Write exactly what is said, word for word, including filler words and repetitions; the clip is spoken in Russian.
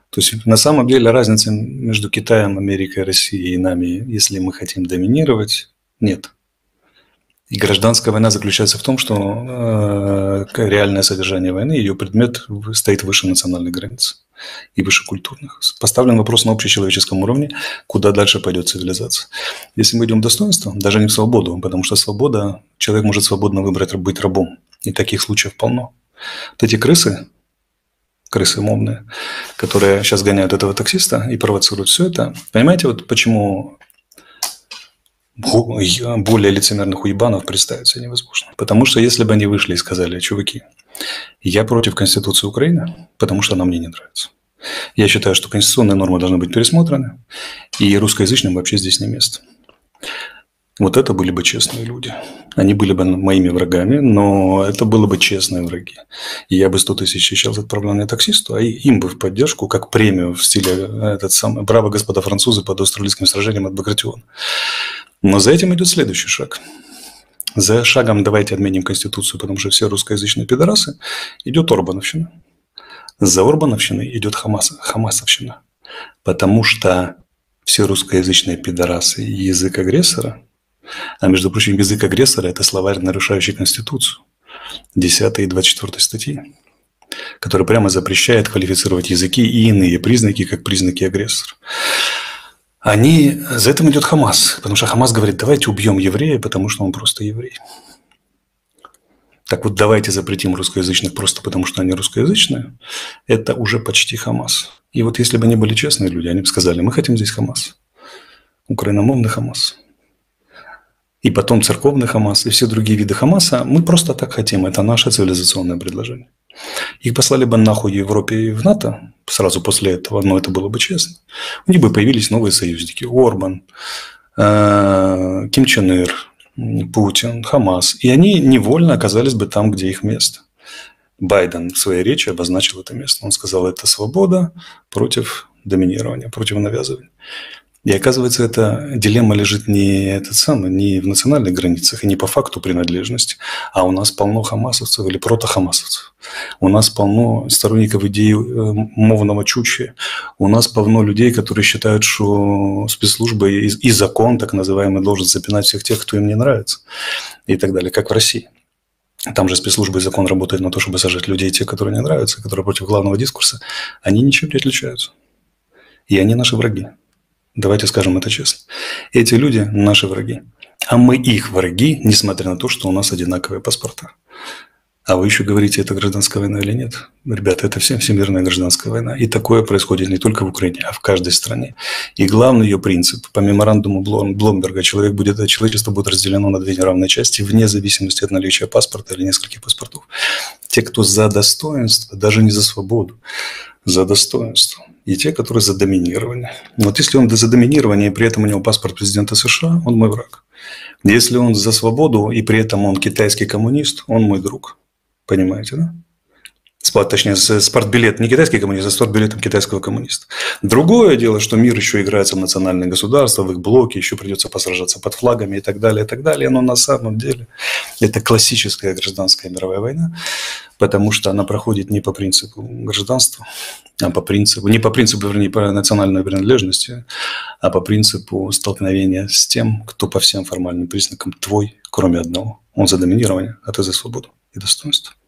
То есть на самом деле разницы между Китаем, Америкой, Россией и нами, если мы хотим доминировать, нет. И гражданская война заключается в том, что э, реальное содержание войны, ее предмет стоит выше национальных границ и выше культурных. Поставлен вопрос на общечеловеческом уровне, куда дальше пойдет цивилизация. Если мы идем в достоинство, даже не в свободу, потому что свобода, человек может свободно выбрать быть рабом. И таких случаев полно. Вот эти крысы, крысы мовные, которые сейчас гоняют этого таксиста и провоцируют все это, понимаете, вот почему более лицемерных уебанов представить себе невозможно. Потому что если бы они вышли и сказали: чуваки, я против Конституции Украины, потому что она мне не нравится. Я считаю, что конституционные нормы должны быть пересмотрены, и русскоязычным вообще здесь не место. Вот это были бы честные люди. Они были бы моими врагами, но это было бы честные враги. И я бы сто тысяч сейчас отправлял не таксисту, а им бы в поддержку, как премию в стиле этот самый «Браво, господа французы, под австралийским сражением от Багратиона». Но за этим идет следующий шаг. За шагом «давайте отменим Конституцию, потому что все русскоязычные пидорасы» идет Орбановщина. За Орбановщиной идет Хамас, Хамасовщина. Потому что все русскоязычные пидорасы и язык агрессора, а между прочим, язык агрессора – это словарь, нарушающий Конституцию, десятой и двадцать четвёртой статьи, который прямо запрещает квалифицировать языки и иные признаки как признаки агрессора. Они, за этим идет Хамас, потому что Хамас говорит: давайте убьем еврея, потому что он просто еврей. Так вот, давайте запретим русскоязычных просто потому, что они русскоязычные. Это уже почти Хамас. И вот если бы они были честные люди, они бы сказали: мы хотим здесь Хамас, украиномовный Хамас. И потом церковный Хамас, и все другие виды Хамаса. Мы просто так хотим. Это наше цивилизационное предложение. Их послали бы нахуй в Европе и в НАТО сразу после этого, но это было бы честно. У них бы появились новые союзники. Орбан, Ким Чен Ир, Путин, Хамас. И они невольно оказались бы там, где их место. Байден в своей речи обозначил это место. Он сказал: это свобода против доминирования, против навязывания. И оказывается, эта дилемма лежит не, этот самый, не в национальных границах и не по факту принадлежности, а у нас полно хамасовцев или протохамасовцев. У нас полно сторонников идеи мовного чуча. У нас полно людей, которые считают, что спецслужбы и, и закон, так называемый, должен запинать всех тех, кто им не нравится. И так далее, как в России. Там же спецслужбы и закон работают на то, чтобы сажать людей, те, которые не нравятся, которые против главного дискурса. Они ничем не отличаются. И они наши враги. Давайте скажем это честно. Эти люди – наши враги. А мы их враги, несмотря на то, что у нас одинаковые паспорта. А вы еще говорите, это гражданская война или нет? Ребята, это всем всемирная гражданская война. И такое происходит не только в Украине, а в каждой стране. И главный ее принцип, по меморандуму Бломберга, человек будет, человечество будет разделено на две неравные части, вне зависимости от наличия паспорта или нескольких паспортов. Те, кто за достоинство, даже не за свободу, за достоинство. И те, которые за доминирование. Вот если он за доминирование, и при этом у него паспорт президента США, он мой враг. Если он за свободу, и при этом он китайский коммунист, он мой друг. Понимаете, да? Точнее, спортбилет не китайский коммунист, а спортбилетом китайского коммуниста. Другое дело, что мир еще играется в национальные государства, в их блоке, еще придется посражаться под флагами и так далее, и так далее. Но на самом деле это классическая гражданская мировая война, потому что она проходит не по принципу гражданства, а по принципу, не по принципу, вернее, по национальной принадлежности, а по принципу столкновения с тем, кто по всем формальным признакам твой, кроме одного. Он за доминирование, а ты за свободу и достоинство.